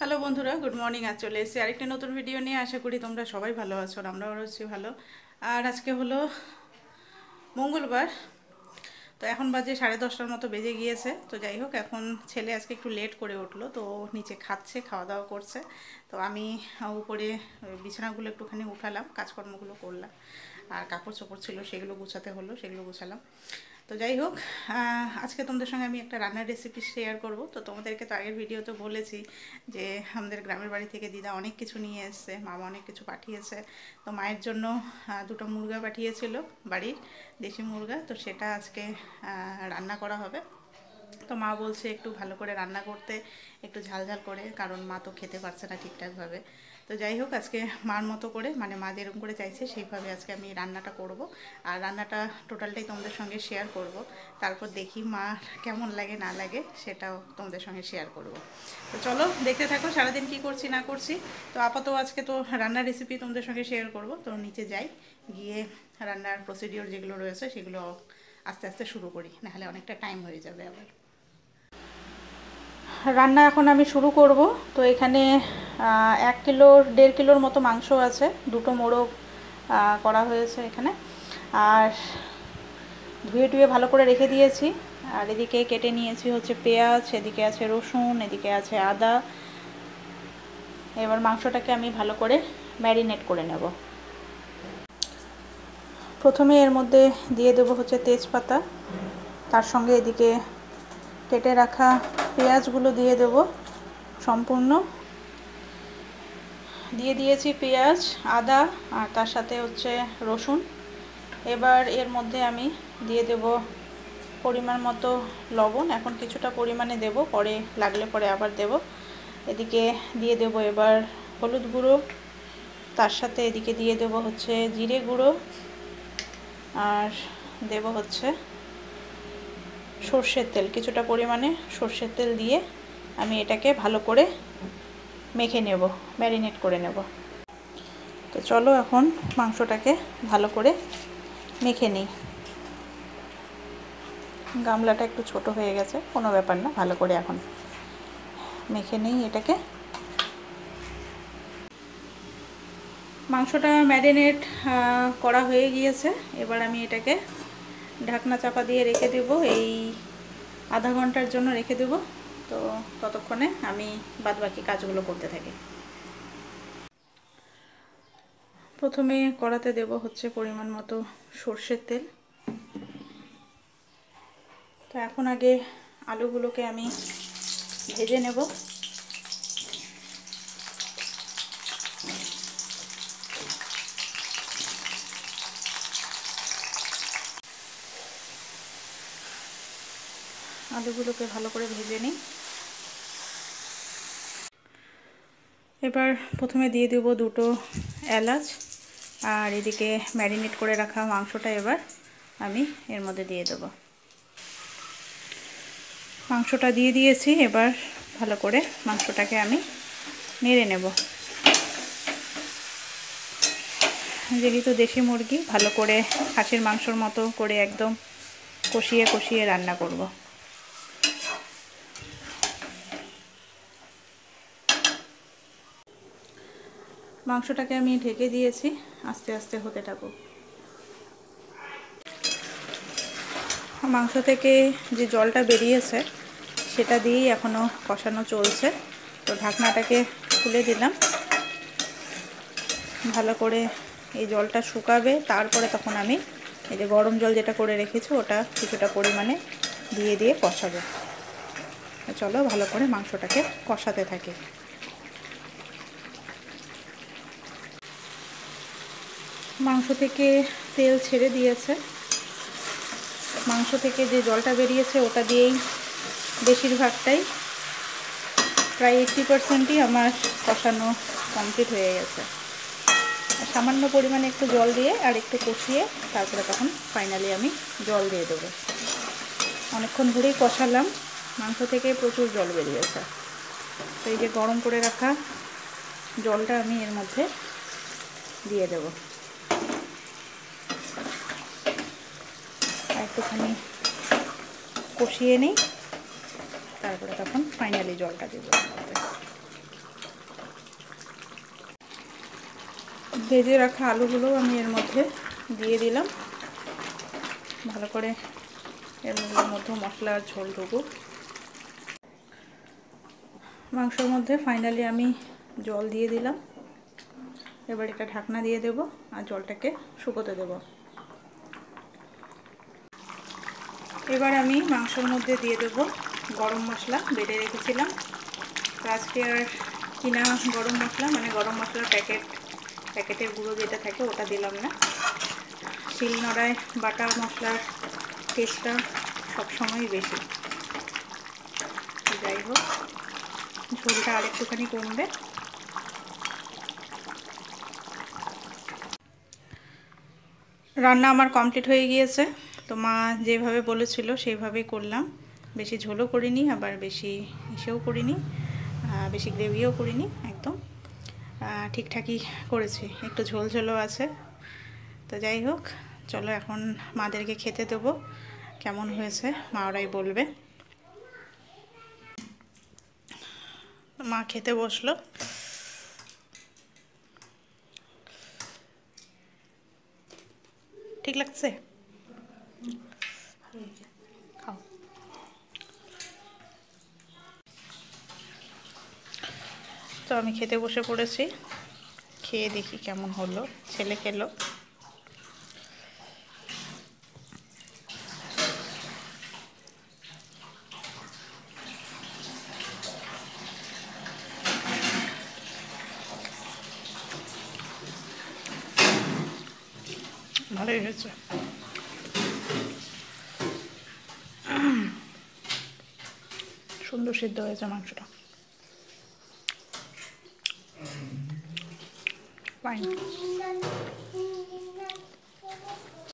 Hello বন্ধুরা, good morning. আজ চলে এসেছি আরেকটি নতুন ভিডিও নিয়ে। আশা করি তোমরা সবাই ভালো আছো, আমরাও আছি ভালো। আর আজকে হলো মঙ্গলবার, তো এখন বাজে 10:30টার মতো বেজে গিয়েছে। তো যাই হোক, এখন ছেলে আজকে একটু লেট করে উঠলো, তো নিচে খাচ্ছে, খাওয়া দাওয়া করছে। তো আমি উপরে বিছানাগুলো একটুখানি উঠালাম, কাজকর্মগুলো করলাম, আর কাপড় চোপড় ছিল সেগুলো গুছাতে হলো, সেগুলো গুছালাম। তো যাই হোক, আজকে তোমাদের সঙ্গে আমি একটা রান্নার রেসিপি শেয়ার করব। তো তোমাদেরকে তো আগের ভিডিওতে বলেছি যে আমাদের গ্রামের বাড়ি থেকে দিদা অনেক কিছু নিয়ে এসছে, মামা অনেক কিছু পাঠিয়েছে। তো মায়ের জন্য দুটো মুরগা পাঠিয়েছিল, বাড়ির দেশি মুরগা। তো সেটা আজকে রান্না করা হবে। তো মা বলছে একটু ভালো করে রান্না করতে, একটু ঝাল ঝাল করে, কারণ মা তো খেতে পারছে না ঠিকঠাকভাবে। তো যাই হোক, আজকে মার মতো করে, মানে মা যেরকম করে চাইছে সেইভাবে আজকে আমি রান্নাটা করব। আর রান্নাটা টোটালটাই তোমাদের সঙ্গে শেয়ার করব। তারপর দেখি মা কেমন লাগে না লাগে সেটাও তোমাদের সঙ্গে শেয়ার করব। তো চলো দেখতে থাকো সারাদিন কি করছি না করছি। তো আপাতত আজকে তো রান্নার রেসিপি তোমাদের সঙ্গে শেয়ার করব। তো নিচে যাই, গিয়ে রান্নার প্রসিডিওর যেগুলো রয়েছে সেগুলো আস্তে আস্তে শুরু করি, নাহলে অনেকটা টাইম হয়ে যাবে আবার। রান্না এখন আমি শুরু করব। তো এখানে 1-1.5 কিলোর মতো মাংস আছে, দুটো মোড়ক করা হয়েছে এখানে। আর ধুয়ে টুয়ে ভালো করে রেখে দিয়েছি। আর এদিকে কেটে নিয়েছি হচ্ছে পেঁয়াজ, এদিকে আছে রসুন, এদিকে আছে আদা। এবার মাংসটাকে আমি ভালো করে ম্যারিনেট করে নেব। প্রথমে এর মধ্যে দিয়ে দেবো হচ্ছে তেজপাতা, তার সঙ্গে এদিকে কেটে রাখা পেঁয়াজগুলো দিয়ে দেব সম্পূর্ণ। দিয়ে দিয়েছি পেঁয়াজ, আদা, আর তার সাথে হচ্ছে রসুন। এবার এর মধ্যে আমি দিয়ে দেব পরিমাণ মতো লবণ। এখন কিছুটা পরিমাণে দেব, পরে লাগলে পরে আবার দেব। এদিকে দিয়ে দেব এবার হলুদ গুঁড়ো, তার সাথে এদিকে দিয়ে দেব হচ্ছে জিরে গুঁড়ো, আর দেব হচ্ছে সর্ষের তেল, কিছুটা পরিমাণে সর্ষের তেল দিয়ে আমি এটাকে ভালো করে মেখে নেব, ম্যারিনেট করে নেব। তো চলো এখন মাংসটাকে ভালো করে মেখে নিই। গামলাটা একটু ছোট হয়ে গেছে, কোনো ব্যাপার না, ভালো করে এখন মেখে নিই এটাকে। মাংসটা ম্যারিনেট করা হয়ে গিয়েছে। এবার আমি এটাকে ঢাকনা চাপা দিয়ে রেখে দেব, এই আধা ঘন্টার জন্য রেখে দেব। তো ততক্ষণে আমি বাদবাকি কাজগুলো করতে থাকি। প্রথমে কড়াতে দেব হচ্ছে পরিমাণ মতো সর্ষের তেল। তো এখন আগে আলুগুলোকে আমি ভেজে নেব। আলুগুলোকে ভালো করে ভেজে নিই। এবার প্রথমে দিয়ে দেব দুটো এলাচ, আর এদিকে ম্যারিনেট করে রাখা মাংসটা এবার আমি এর মধ্যে দিয়ে দেব। মাংসটা দিয়ে দিয়েছি, এবার ভালো করে মাংসটাকে আমি নেড়ে নেব। যেহেতু দেশি মুরগি, ভালো করে খাসির মাংসর মতো করে একদম কষিয়ে কষিয়ে রান্না করব। মাংসটাকে আমি ঢেকে দিয়েছি, আস্তে আস্তে হতে থাকুক। মাংস থেকে যে জলটা বেরিয়েছে সেটা দিয়েই এখনও কষানো চলছে। তো ঢাকনাটাকে খুলে দিলাম, ভালো করে এই জলটা শুকাবে, তারপরে তখন আমি এই যে গরম জল যেটা করে রেখেছি ওটা কিছুটা পরিমাণে দিয়ে দিয়ে কষাবো। চলো ভালো করে মাংসটাকে কষাতে থাকি। মাংস থেকে তেল ছেড়ে দিয়েছে, মাংস থেকে যে জলটা বেরিয়েছে ওটা দিয়েই বেশিরভাগটাই, প্রায় 80%ই আমার কষানো কমপ্লিট হয়ে গেছে। সামান্য পরিমাণে একটু জল দিয়ে আর একটু কষিয়ে তারপরে তখন ফাইনালি আমি জল দিয়ে দেবো। অনেকক্ষণ ধরেই কষালাম, মাংস থেকে প্রচুর জল বেরিয়েছে। তো এই যে গরম করে রাখা জলটা আমি এর মধ্যে দিয়ে দেব। একটুখানি কষিয়ে নিই, তারপরে তখন ফাইনালি জলটা দেবো। ভেজে রাখা আলুগুলো আমি এর মধ্যে দিয়ে দিলাম। ভালো করে এর মধ্যে মশলার ঝোল ঢুকুক। মাংসের মধ্যে ফাইনালি আমি জল দিয়ে দিলাম। এবার এটা ঢাকনা দিয়ে দেব আর জলটাকে শুকোতে দেব। এবার আমি মাংসের মধ্যে দিয়ে দেব গরম মশলা বেটে রেখেছিলাম। তো আজকে আর কিনা গরম মশলা মানে গরম মশলার প্যাকেটের গুঁড়ো যেটা থাকে ওটা দিলাম না। শিলনোড়ায় বাটা মশলার টেস্টটা সবসময় বেশি। যাই হোক, ঝোলটা আরেকটুখানি কমবে। রান্না আমার কমপ্লিট হয়ে গিয়েছে। তো মা যেভাবে বলেছিল সেইভাবেই করলাম। বেশি ঝোলও করিনি, আবার বেশি ইসেও করিনি, বেশি গ্রেভিও করিনি, একদম ঠিকঠাকই করেছি। একটু ঝোল ঝোলও আছে। তো যাই হোক, চলো এখন মাদেরকে খেতে দেবো। কেমন হয়েছে মা ওরাই বলবে। মা খেতে বসলো। ঠিক লাগছে? খাও। তো আমি খেতে বসে পড়েছি। খেয়ে দেখি কেমন হলো। ছেলে খেলো। ভালোই হয়েছে। সুন্দর সিদ্ধ হয়েছে মাংসটা। ফাইন।